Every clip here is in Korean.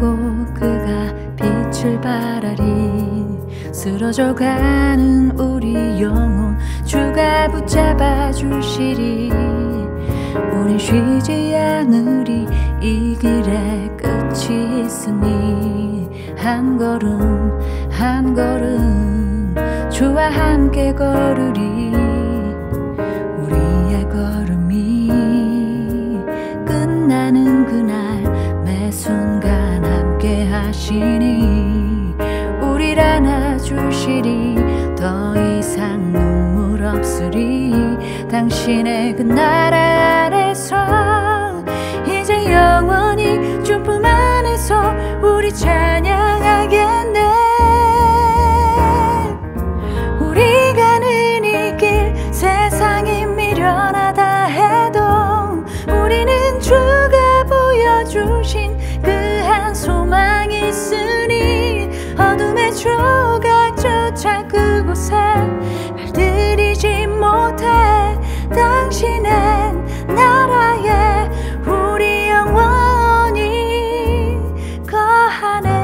나고 그가 빛을 발하리. 쓰러져가는 우리 영혼 주가 붙잡아 주시리. 우린 쉬지 않으리. 이 길에 끝이 있으니 한 걸음 한 걸음 주와 함께 걸으리. 우리의 걸음이 끝나는 그날 매 순간 함께 하시니 우리를 안아주시리. 더 이상 눈물 없으리. 당신의 그 나라 안에서 이제 영원히 주품 안에서 우리 찬양하겠네. 우리 가는 이 길 세상이 미련하다 해도 우리는 주가 보여주신 그 한 소망이 있으니 어둠의 조각조차 그곳에 발들이지 못해. 당신은 나라에 우리 영원히 거하네.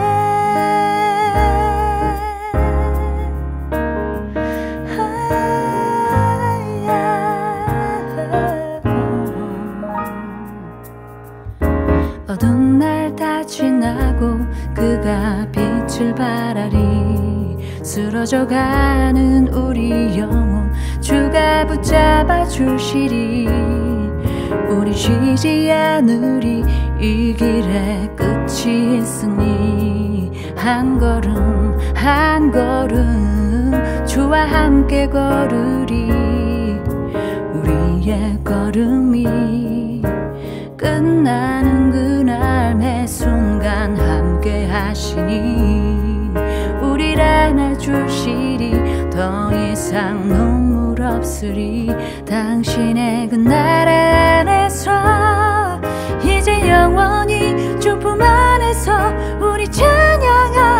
어두운 날 다 지나고 그가 빛을 발하리. 쓰러져가는 우리 영혼 주가 붙잡아 주시리. 우리 쉬지 않으리. 이 길에 끝이 있으니 한 걸음 한 걸음 주와 함께 걸으리. 우리의 걸음이 끝나는 그날 매 순간 함께 하시니 우리를 안아주시리. 더 이상 눈물 없으리. 당신의 그 나라 안에서 이제 영원히 주품 안에서 우리 찬양하